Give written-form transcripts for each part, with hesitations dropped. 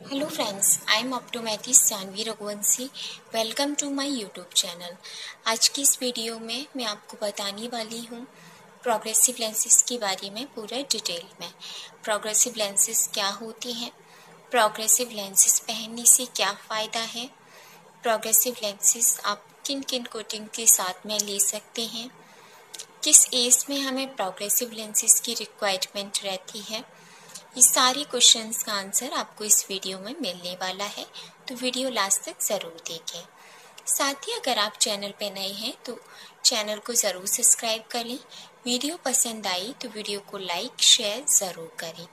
Hello friends, I am optometrist Janvi Raghuvanshi. Welcome to my YouTube channel. आज की इस video में मैं आपको बताने वाली हूँ प्रोग्रेसिव लेंसेज के बारे में पूरा डिटेल में। प्रोग्रेसिव लेंसेज क्या होती हैं, प्रोग्रेसिव लेंसेज पहनने से क्या फ़ायदा है, प्रोग्रेसिव लेंसेज आप किन किन कोटिंग के साथ में ले सकते हैं, किस एज में हमें प्रोग्रेसिव लेंसेज की रिक्वायरमेंट रहती है। ये सारे क्वेश्चंस का आंसर आपको इस वीडियो में मिलने वाला है, तो वीडियो लास्ट तक ज़रूर देखें। साथ ही अगर आप चैनल पे नए हैं तो चैनल को ज़रूर सब्सक्राइब कर लें। वीडियो पसंद आई तो वीडियो को लाइक शेयर ज़रूर करें।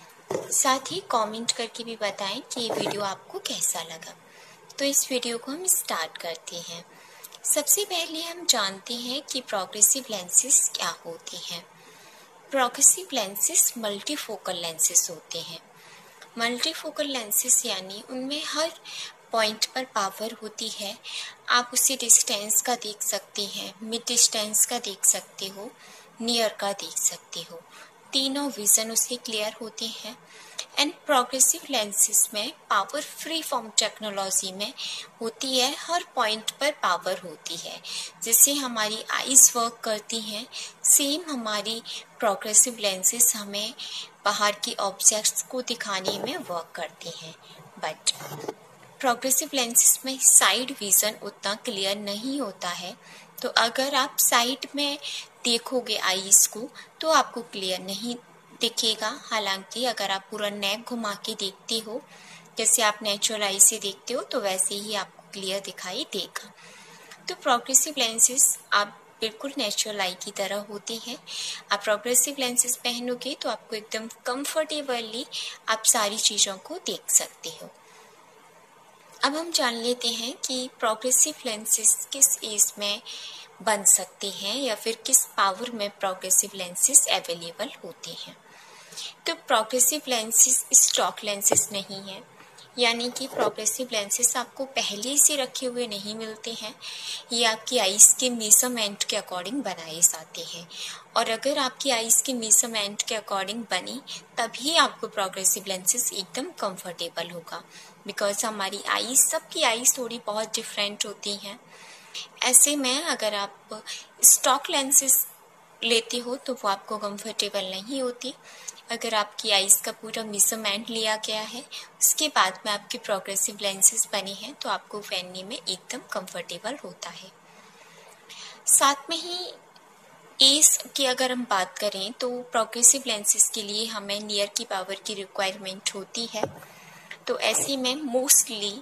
साथ ही कमेंट करके भी बताएं कि ये वीडियो आपको कैसा लगा। तो इस वीडियो को हम स्टार्ट करते हैं। सबसे पहले हम जानते हैं कि प्रोग्रेसिव लेंसेज क्या होती हैं। प्रोग्रेसिव लेंसेज मल्टीफोकल लेंसेज होते हैं। मल्टीफोकल लेंसेज यानी उनमें हर पॉइंट पर पावर होती है। आप उसे डिस्टेंस का देख सकते हैं, मिड डिस्टेंस का देख सकते हो, नियर का देख सकते हो। तीनों विजन उसके क्लियर होते हैं। एंड प्रोग्रेसिव लेंसेज में पावर फ्री फॉर्म टेक्नोलॉजी में होती है, हर पॉइंट पर पावर होती है। जिससे हमारी आईज वर्क करती हैं, सेम हमारी प्रोग्रेसिव लेंसेज हमें बाहर की ऑब्जेक्ट्स को दिखाने में वर्क करती हैं। बट प्रोग्रेसिव लेंसेज में साइड विज़न उतना क्लियर नहीं होता है, तो अगर आप साइड में देखोगे आईज को तो आपको क्लियर नहीं दिखेगा। हालांकि अगर आप पूरा नेक घुमा के देखते हो, जैसे आप नेचुरल आई से देखते हो, तो वैसे ही आपको क्लियर दिखाई देगा। तो प्रोग्रेसिव लेंसेज आप बिल्कुल नेचुरल आई की तरह होती हैं। आप प्रोग्रेसिव लेंसेज पहनोगे तो आपको एकदम कंफर्टेबली आप सारी चीज़ों को देख सकते हो। अब हम जान लेते हैं कि प्रोग्रेसिव लेंसेज किस एज में बन सकते हैं या फिर किस पावर में प्रोग्रेसिव लेंसेज अवेलेबल होते हैं। तो प्रोग्रेसिव लेंसेज स्टॉक लेंसेज नहीं है, यानी कि प्रोग्रेसिव लेंसेज आपको पहले से रखे हुए नहीं मिलते हैं। ये आपकी आईज के मेजरमेंट के अकॉर्डिंग बनाए जाते हैं, और अगर आपकी आईज के मेजरमेंट के अकॉर्डिंग बनी तभी आपको प्रोग्रेसिव लेंसेज एकदम कंफर्टेबल होगा। बिकॉज हमारी आईज, सबकी आईज थोड़ी बहुत डिफरेंट होती हैं। ऐसे में अगर आप स्टॉक लेंसेज लेते हो तो वो आपको कंफर्टेबल नहीं होती। अगर आपकी आईज का पूरा मेजरमेंट लिया गया है, उसके बाद में आपके प्रोग्रेसिव लेंसेज बने हैं, तो आपको पहनने में एकदम कंफर्टेबल होता है। साथ में ही एज की अगर हम बात करें तो प्रोग्रेसिव लेंसेज के लिए हमें नियर की पावर की रिक्वायरमेंट होती है। तो ऐसे में मोस्टली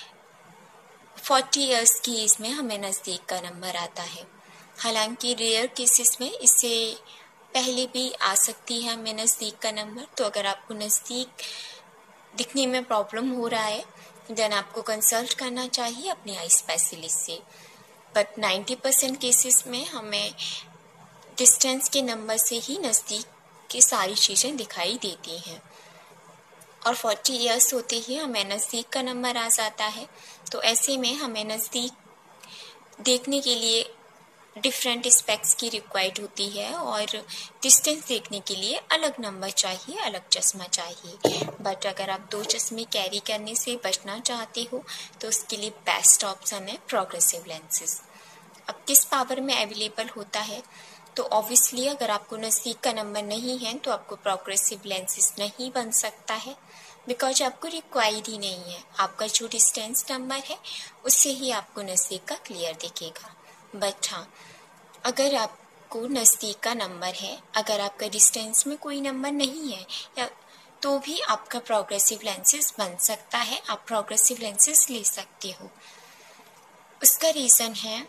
40 इयर्स की एज में हमें नज़दीक का नंबर आता है। हालांकि रेयर केसेस में इससे पहले भी आ सकती है हमें नज़दीक का नंबर। तो अगर आपको नज़दीक दिखने में प्रॉब्लम हो रहा है देन आपको कंसल्ट करना चाहिए अपने आई स्पेशलिस्ट से। बट 90% केसेस में हमें डिस्टेंस के नंबर से ही नज़दीक की सारी चीज़ें दिखाई देती हैं, और 40 इयर्स होते ही हमें नज़दीक का नंबर आ जाता है। तो ऐसे में हमें नज़दीक देखने के लिए डिफरेंट स्पेक्स की रिक्वायर्ड होती है, और डिस्टेंस देखने के लिए अलग नंबर चाहिए, अलग चश्मा चाहिए। बट अगर आप 2 चश्मे कैरी करने से बचना चाहते हो तो उसके लिए बेस्ट ऑप्शन है प्रोग्रेसिव लेंसेज। अब किस पावर में अवेलेबल होता है, तो ऑब्वियसली अगर आपको नज़दीक का नंबर नहीं है तो आपको प्रोग्रेसिव लेंसेज नहीं बन सकता है, बिकॉज आपको रिक्वायर्ड ही नहीं है। आपका जो डिस्टेंस नंबर है उससे ही आपको नज़दीक का क्लियर दिखेगा। बट हाँ, अगर आपको नज़दीक का नंबर है, अगर आपका डिस्टेंस में कोई नंबर नहीं है या तो भी आपका प्रोग्रेसिव लेंसेज बन सकता है, आप प्रोग्रेसिव लेंसेज ले सकते हो। उसका रीज़न है,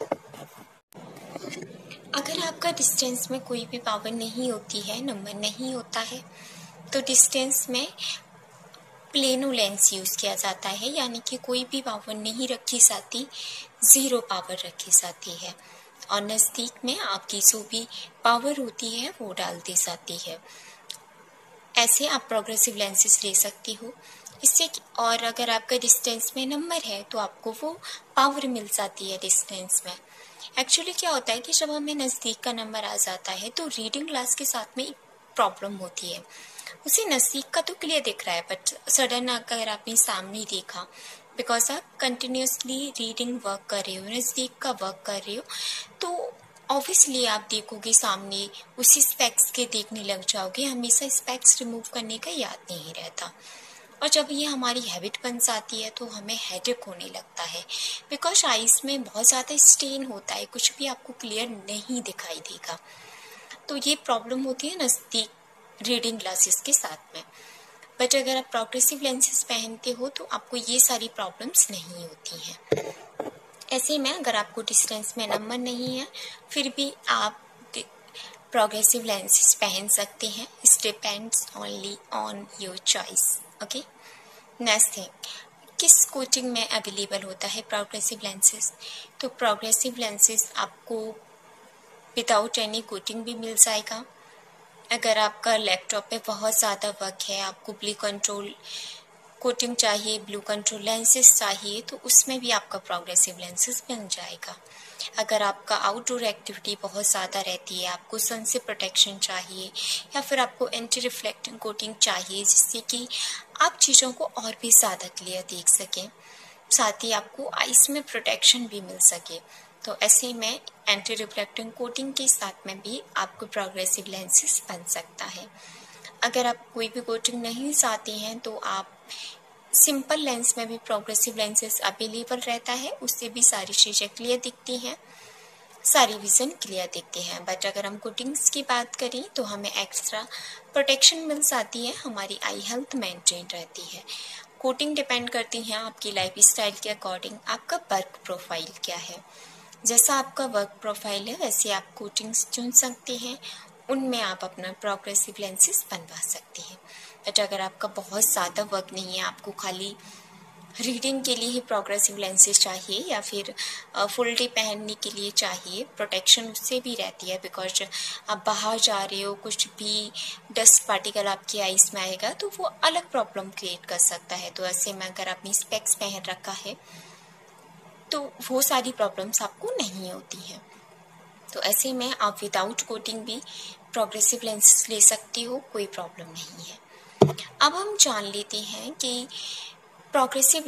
अगर आपका डिस्टेंस में कोई भी पावर नहीं होती है, नंबर नहीं होता है, तो डिस्टेंस में प्लेनो लेंस यूज़ किया जाता है, यानी कि कोई भी पावर नहीं रखी जाती, ज़ीरो पावर रखी जाती है, और नज़दीक में आपकी जो भी पावर होती है वो डाल दी जाती है। ऐसे आप प्रोग्रेसिव लेंसेज ले सकती हो इससे। और अगर आपका डिस्टेंस में नंबर है तो आपको वो पावर मिल जाती है डिस्टेंस में। एक्चुअली क्या होता है कि जब हमें नज़दीक का नंबर आ जाता है तो रीडिंग ग्लास के साथ में एक प्रॉब्लम होती है। उसे नज़दीक का तो क्लियर दिख रहा है, बट सडन अगर आपने सामने देखा, बिकॉज आप कंटिन्यूसली रीडिंग वर्क कर रहे हो, नज़दीक का वर्क कर रहे हो, तो ऑब्वियसली आप देखोगे सामने, उसी स्पेक्स के देखने लग जाओगे, हमेशा स्पेक्स रिमूव करने का याद नहीं रहता। और जब ये हमारी हैबिट बन जाती है तो हमें हेडेक होने लगता है, बिकॉज आइज़ में बहुत ज़्यादा स्ट्रेन होता है, कुछ भी आपको क्लियर नहीं दिखाई देगा। तो ये प्रॉब्लम होती है नज़दीक रीडिंग ग्लासेस के साथ में। बट अगर आप प्रोग्रेसिव लेंसेज पहनते हो तो आपको ये सारी प्रॉब्लम्स नहीं होती हैं। ऐसे में अगर आपको डिस्टेंस में नंबर नहीं है, फिर भी आप प्रोग्रेसिव लेंसेज पहन सकते हैं। It's depends only on your choice. Okay, next thing, किस कोटिंग में अवेलेबल होता है प्रोग्रेसिव लेंसेज? तो प्रोग्रेसिव लेंसेज आपको विदाउट एनी कोटिंग भी मिल जाएगा। अगर आपका लैपटॉप पे बहुत ज़्यादा वर्क है, आपको ब्लू कंट्रोल कोटिंग चाहिए, ब्लू कंट्रोल लेंसेज चाहिए, तो उसमें भी आपका प्रोग्रेसिव लेंसेज बन जाएगा। अगर आपका आउटडोर एक्टिविटी बहुत ज़्यादा रहती है, आपको सन से प्रोटेक्शन चाहिए, या फिर आपको एंटी रिफ्लेक्टिंग कोटिंग चाहिए जिससे कि आप चीज़ों को और भी ज़्यादा क्लियर देख सकें, साथ ही आपको आइस में प्रोटेक्शन भी मिल सके, तो ऐसे में एंटी रिफ्लेक्टिंग कोटिंग के साथ में भी आपको प्रोग्रेसिव लेंसेज बन सकता है। अगर आप कोई भी कोटिंग नहीं चाहते हैं तो आप सिंपल लेंस में भी प्रोग्रेसिव लेंसेज अवेलेबल रहता है, उससे भी सारी चीज़ें क्लियर दिखती हैं, सारी विज़न क्लियर दिखती हैं। बट अगर हम कोटिंग्स की बात करें तो हमें एक्स्ट्रा प्रोटेक्शन मिल जाती है, हमारी आई हेल्थ मेंटेन रहती है। कोटिंग डिपेंड करती हैं आपकी लाइफ स्टाइल के अकॉर्डिंग, आपका वर्क प्रोफाइल क्या है। जैसा आपका वर्क प्रोफाइल है वैसे आप कोटिंग्स चुन सकते हैं, उनमें आप अपना प्रोग्रेसिव लेंसेज बनवा सकते हैं। बट अगर आपका बहुत ज़्यादा वर्क नहीं है, आपको खाली रीडिंग के लिए ही प्रोग्रेसिव लेंसेज चाहिए या फिर फुल डे पहनने के लिए चाहिए, प्रोटेक्शन उससे भी रहती है, बिकॉज आप बाहर जा रहे हो, कुछ भी डस्ट पार्टिकल आपकी आइज में आएगा तो वो अलग प्रॉब्लम क्रिएट कर सकता है। तो ऐसे में अगर आपने स्पेक्स पहन रखा है तो वो सारी प्रॉब्लम्स आपको नहीं होती हैं। तो ऐसे में आप विदाउट कोटिंग भी प्रोग्रेसिव लेंसेज ले सकती हो, कोई प्रॉब्लम नहीं है। अब हम जान लेते हैं कि प्रोग्रेसिव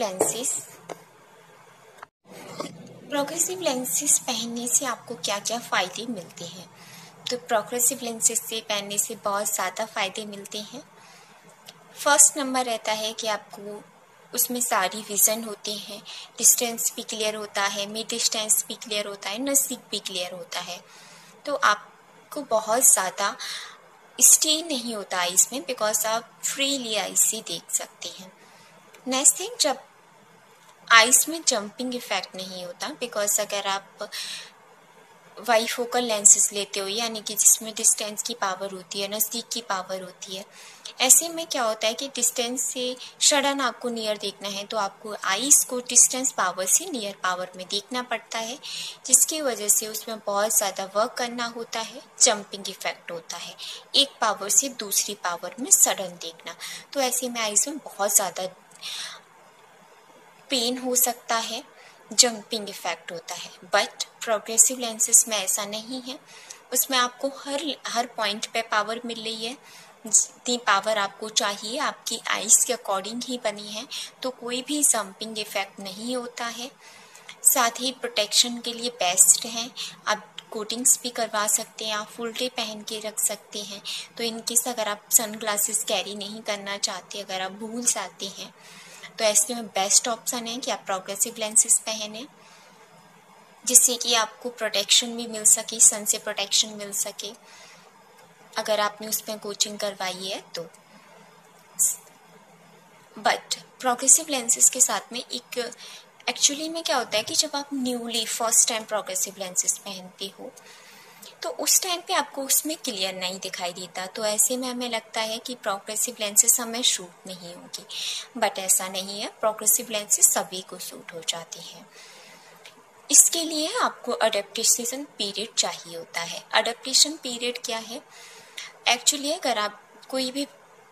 लेंसेज पहनने से आपको क्या क्या फ़ायदे मिलते हैं। तो प्रोग्रेसिव लेंसेज से पहनने से बहुत ज़्यादा फ़ायदे मिलते हैं। फर्स्ट नंबर रहता है कि आपको उसमें सारी विज़न होती हैं, डिस्टेंस भी क्लियर होता है, मिड डिस्टेंस भी क्लियर होता है, नज़दीक भी क्लियर होता है। तो आपको बहुत ज़्यादा स्ट्रेन नहीं होता आइस में, बिकॉज आप फ्रीली आइस से देख सकते हैं। नेक्स्ट थिंग, जब आइस में जंपिंग इफेक्ट नहीं होता, बिकॉज अगर आप वाईफोकल लेंसेज लेते हो यानी कि जिसमें डिस्टेंस की पावर होती है, नज़दीक की पावर होती है, ऐसे में क्या होता है कि डिस्टेंस से सडन आपको नियर देखना है तो आपको आइस को डिस्टेंस पावर से नियर पावर में देखना पड़ता है, जिसकी वजह से उसमें बहुत ज़्यादा वर्क करना होता है, जंपिंग इफेक्ट होता है, एक पावर से दूसरी पावर में सडन देखना। तो ऐसे में आइस में बहुत ज़्यादा पेन हो सकता है, जंपिंग इफेक्ट होता है। बट प्रोग्रेसिव लेंसेज में ऐसा नहीं है, उसमें आपको हर पॉइंट पे पावर मिल रही है, जितनी पावर आपको चाहिए आपकी आइज़ के अकॉर्डिंग ही बनी है, तो कोई भी जंपिंग इफेक्ट नहीं होता है। साथ ही प्रोटेक्शन के लिए बेस्ट है, आप कोटिंग्स भी करवा सकते हैं, आप फुल डे पहन के रख सकते हैं। तो इनकेस अगर आप सन ग्लासेस कैरी नहीं करना चाहते, अगर आप भूल जाते हैं, तो ऐसे में बेस्ट ऑप्शन है कि आप प्रोग्रेसिव लेंसेज पहने, जिससे कि आपको प्रोटेक्शन भी मिल सके, सन से प्रोटेक्शन मिल सके अगर आपने उसमें कोचिंग करवाई है तो। बट प्रोग्रेसिव लेंसेज के साथ में एक एक्चुअली में क्या होता है कि जब आप newly first time progressive lenses पहनते हो तो उस टाइम पे आपको उसमें क्लियर नहीं दिखाई देता, तो ऐसे में हमें लगता है कि प्रोग्रेसिव लेंसेज हमें शूट नहीं होगी, बट ऐसा नहीं है, प्रोग्रेसिव लेंसेज सभी को शूट हो जाती हैं। इसके लिए आपको अडेप्टेशन पीरियड चाहिए होता है। अडेप्टेशन पीरियड क्या है? एक्चुअली अगर आप कोई भी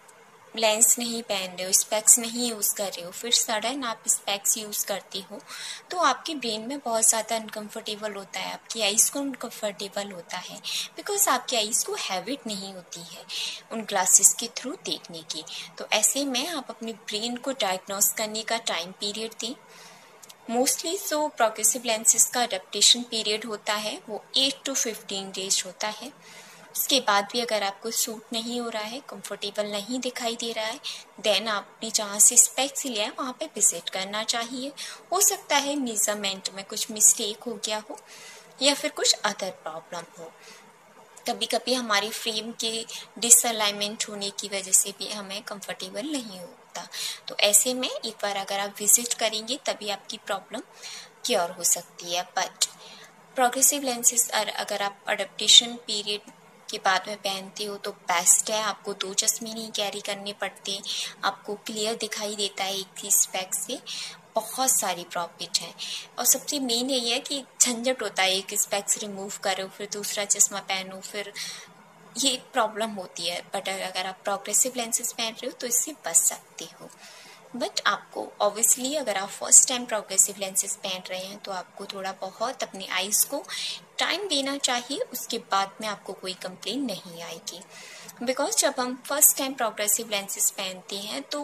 लेंस नहीं पहन रहे हो, स्पेक्स नहीं यूज़ कर रहे हो, फिर सडन आप स्पेक्स यूज़ करती हो, तो आपके ब्रेन में बहुत ज़्यादा अनकम्फर्टेबल होता है, आपकी आइज़ को अनकम्फर्टेबल होता है, बिकॉज आपकी आइज़ को हैबिट नहीं होती है उन ग्लासेस के थ्रू देखने की। तो ऐसे में आप अपने ब्रेन को डायग्नोस करने का टाइम पीरियड दें। मोस्टली जो प्रोग्रेसिव लेंसेज का अडेप्टेशन पीरियड होता है वो 8 to 15 डेज होता है। उसके बाद भी अगर आपको सूट नहीं हो रहा है, कंफर्टेबल नहीं दिखाई दे रहा है, देन आपने जहाँ से स्पेक्स लिया है वहाँ पे विजिट करना चाहिए। हो सकता है मेजरमेंट में कुछ मिस्टेक हो गया हो या फिर कुछ अदर प्रॉब्लम हो। कभी कभी हमारी फ्रेम के डिसअलाइनमेंट होने की वजह से भी हमें कंफर्टेबल नहीं होता। तो ऐसे में एक बार अगर आप विजिट करेंगे तभी आपकी प्रॉब्लम क्योर हो सकती है। बट प्रोग्रेसिव लेंसेज अगर आप अडेप्टेशन पीरियड के बाद में पहनते हो तो बेस्ट है। आपको 2 चश्मे नहीं कैरी करने पड़ते, आपको क्लियर दिखाई देता है एक ही स्पेक्स से। बहुत सारी प्रॉफिट है और सबसे मेन यही है कि झंझट होता है, एक स्पेक्स रिमूव करो फिर दूसरा चश्मा पहनो, फिर ये प्रॉब्लम होती है। बट अगर आप प्रोग्रेसिव लेंसेज पहन रहे हो तो इससे बच सकते हो। बट आपको ऑब्वियसली अगर आप फर्स्ट टाइम प्रोग्रेसिव लेंसेज पहन रहे हैं तो आपको थोड़ा बहुत अपनी आइज़ को टाइम देना चाहिए, उसके बाद में आपको कोई कंप्लेन नहीं आएगी। बिकॉज जब हम फर्स्ट टाइम प्रोग्रेसिव लेंसेज पहनते हैं तो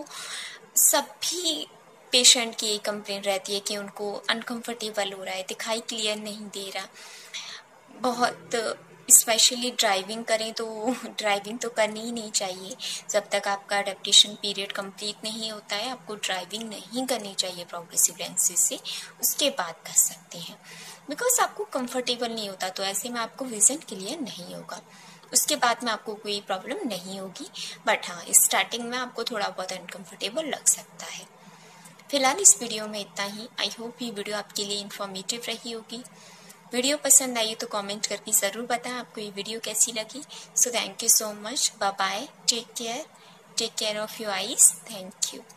सभी पेशेंट की ये कंप्लेन रहती है कि उनको अनकंफर्टेबल हो रहा है, दिखाई क्लियर नहीं दे रहा। बहुत स्पेशली ड्राइविंग करें तो ड्राइविंग तो करनी ही नहीं चाहिए। जब तक आपका अडेप्टेशन पीरियड कंप्लीट नहीं होता है आपको ड्राइविंग नहीं करनी चाहिए प्रोग्रेसिव लेंसेज से, उसके बाद कर सकते हैं। बिकॉज आपको कंफर्टेबल नहीं होता तो ऐसे में आपको विजन क्लियर नहीं होगा, उसके बाद में आपको कोई प्रॉब्लम नहीं होगी। बट हाँ, स्टार्टिंग में आपको थोड़ा बहुत अनकंफर्टेबल लग सकता है। फिलहाल इस वीडियो में इतना ही। आई होप ये वीडियो आपके लिए इन्फॉर्मेटिव रही होगी। वीडियो पसंद आई तो कमेंट करके ज़रूर बताएं आपको ये वीडियो कैसी लगी। So thank you so much, bye bye, take care of your eyes, thank you.